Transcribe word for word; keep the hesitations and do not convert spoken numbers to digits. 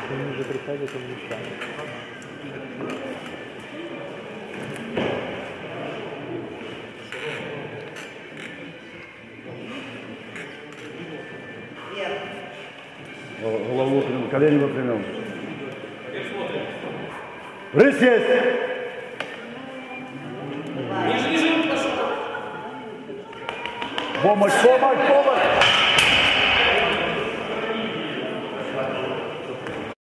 Они уже приходят, он не станет. Голову выпрямил, колени выпрямил. Рысь есть! Помощь, помощь, помощь!